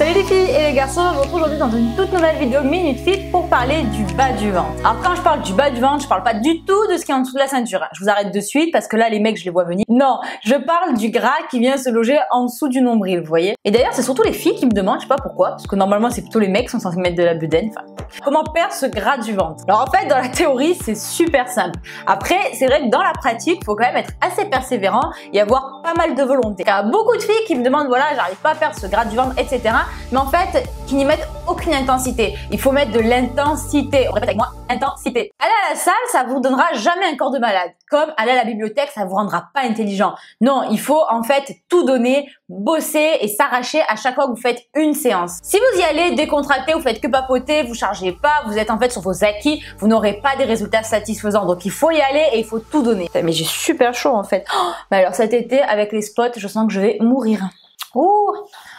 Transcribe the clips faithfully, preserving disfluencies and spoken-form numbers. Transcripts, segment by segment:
Salut les filles et les garçons, on se retrouve aujourd'hui dans une toute nouvelle vidéo Minute Fit pour parler du bas du ventre. Alors quand je parle du bas du ventre, je parle pas du tout de ce qui est en dessous de la ceinture. Je vous arrête de suite parce que là les mecs je les vois venir. Non, je parle du gras qui vient se loger en dessous du nombril, vous voyez. Et d'ailleurs c'est surtout les filles qui me demandent, je sais pas pourquoi, parce que normalement c'est plutôt les mecs qui sont censés mettre de la bedaine. Enfin, comment perdre ce gras du ventre? Alors en fait dans la théorie c'est super simple. Après c'est vrai que dans la pratique il faut quand même être assez persévérant et avoir pas mal de volonté. Il y a beaucoup de filles qui me demandent voilà j'arrive pas à perdre ce gras du ventre, et cetera. Mais en fait, qui n'y mettent aucune intensité. Il faut mettre de l'intensité. On répète avec moi, intensité. Aller à la salle, ça vous donnera jamais un corps de malade. Comme aller à la bibliothèque, ça vous rendra pas intelligent. Non, il faut en fait tout donner, bosser et s'arracher à chaque fois que vous faites une séance. Si vous y allez décontracté, vous faites que papoter, vous chargez pas, vous êtes en fait sur vos acquis, vous n'aurez pas des résultats satisfaisants. Donc il faut y aller et il faut tout donner. Mais j'ai super chaud en fait. Oh, mais alors cet été avec les spots, je sens que je vais mourir. Ouh.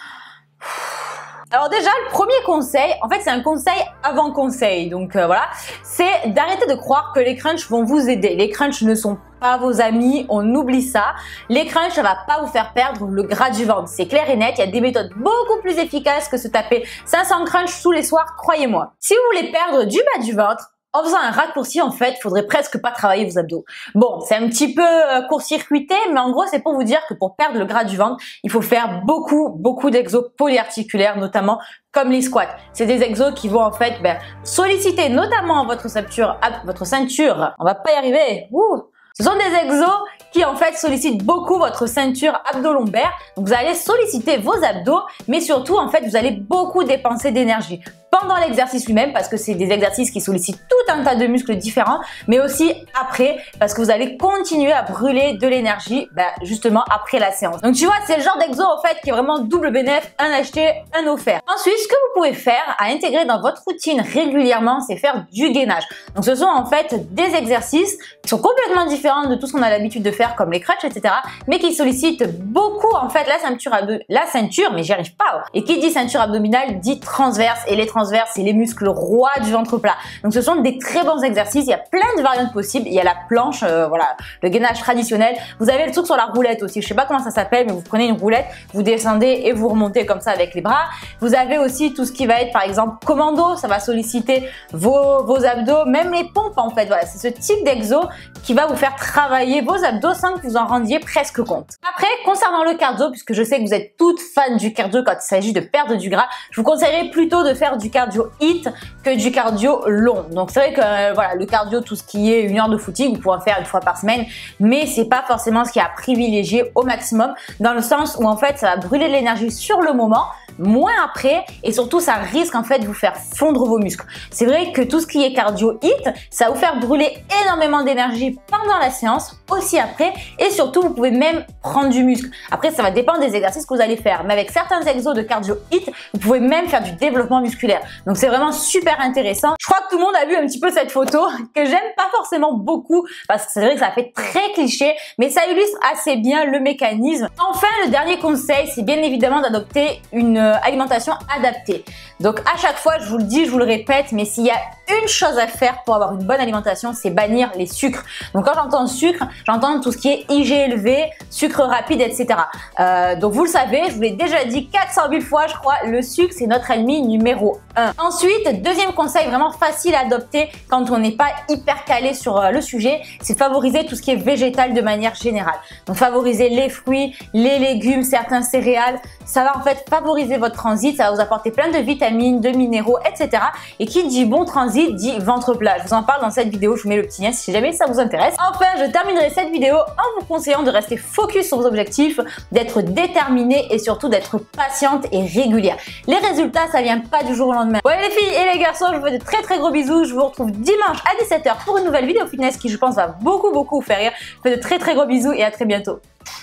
Alors déjà, le premier conseil, en fait c'est un conseil avant conseil, donc euh, voilà, c'est d'arrêter de croire que les crunchs vont vous aider. Les crunchs ne sont pas vos amis, on oublie ça. Les crunchs, ça va pas vous faire perdre le gras du ventre, c'est clair et net. Il y a des méthodes beaucoup plus efficaces que se taper cinq cents crunchs tous les soirs, croyez-moi. Si vous voulez perdre du bas du ventre, en faisant un raccourci, en fait, faudrait presque pas travailler vos abdos. Bon, c'est un petit peu euh, court-circuité, mais en gros, c'est pour vous dire que pour perdre le gras du ventre, il faut faire beaucoup, beaucoup d'exos polyarticulaires, notamment comme les squats. C'est des exos qui vont en fait ben, solliciter notamment votre ceinture, votre ceinture. On va pas y arriver. Ouh. Ce sont des exos qui en fait sollicitent beaucoup votre ceinture abdo-lombaire. Donc vous allez solliciter vos abdos, mais surtout en fait vous allez beaucoup dépenser d'énergie pendant l'exercice lui-même parce que c'est des exercices qui sollicitent tout un tas de muscles différents, mais aussi après parce que vous allez continuer à brûler de l'énergie ben, justement après la séance. Donc tu vois, c'est le genre d'exo en fait qui est vraiment double bénéf, un acheté, un offert. Ensuite, ce que vous pouvez faire à intégrer dans votre routine régulièrement, c'est faire du gainage. Donc ce sont en fait des exercices qui sont complètement différents de tout ce qu'on a l'habitude de faire comme les crunchs, et cetera, mais qui sollicitent beaucoup en fait la ceinture abdo la ceinture, mais j'y arrive pas. Et qui dit ceinture abdominale dit transverse, et les transverses c'est les muscles rois du ventre plat. Donc ce sont des très bons exercices, il y a plein de variantes possibles. Il y a la planche, euh, voilà, le gainage traditionnel. Vous avez le truc sur la roulette aussi, je sais pas comment ça s'appelle, mais vous prenez une roulette, vous descendez et vous remontez comme ça avec les bras. Vous avez aussi tout ce qui va être par exemple commando, ça va solliciter vos, vos abdos, même les pompes en fait. Voilà, c'est ce type d'exo qui va vous faire travailler vos abdos sans que vous en rendiez presque compte. Après, concernant le cardio, puisque je sais que vous êtes toutes fans du cardio quand il s'agit de perdre du gras, je vous conseillerais plutôt de faire du cardio hit que du cardio long. Donc c'est vrai que euh, voilà, le cardio, tout ce qui est une heure de footing, vous pouvez en faire une fois par semaine, mais c'est pas forcément ce qui est à privilégier au maximum, dans le sens où en fait ça va brûler de l'énergie sur le moment, moins après, et surtout ça risque en fait de vous faire fondre vos muscles. C'est vrai que tout ce qui est cardio hit, ça va vous faire brûler énormément d'énergie pendant la séance, aussi après, et surtout vous pouvez même prendre du muscle. Après ça va dépendre des exercices que vous allez faire, mais avec certains exos de cardio hit, vous pouvez même faire du développement musculaire. Donc c'est vraiment super intéressant. Je crois que tout le monde a vu un petit peu cette photo que j'aime pas forcément beaucoup parce que c'est vrai que ça fait très cliché, mais ça illustre assez bien le mécanisme. Enfin, le dernier conseil, c'est bien évidemment d'adopter une alimentation adaptée. Donc à chaque fois, je vous le dis, je vous le répète, mais s'il y a une chose à faire pour avoir une bonne alimentation, c'est bannir les sucres. Donc quand j'entends sucre, j'entends tout ce qui est I G élevé, sucre rapide, et cetera. Euh, donc vous le savez, je vous l'ai déjà dit quatre cent mille fois, je crois, le sucre c'est notre ennemi numéro un. Ensuite, deuxième conseil vraiment facile à adopter quand on n'est pas hyper calé sur euh, le sujet, c'est favoriser tout ce qui est végétal de manière générale. Donc favoriser les fruits, les légumes, certains céréales, ça va en fait favoriser votre transit, ça va vous apporter plein de vitamines, de minéraux, et cetera. Et qui dit bon transit dit ventre plat. Je vous en parle dans cette vidéo, je vous mets le petit lien si jamais ça vous intéresse. Enfin, je terminerai cette vidéo en vous conseillant de rester focus sur vos objectifs, d'être déterminé et surtout d'être patiente et régulière. Les résultats, ça vient pas du jour au lendemain. Ouais les filles et les garçons, je vous fais de très très gros bisous. Je vous retrouve dimanche à dix-sept heures pour une nouvelle vidéo fitness qui je pense va beaucoup beaucoup vous faire rire. Je vous fais de très très gros bisous et à très bientôt.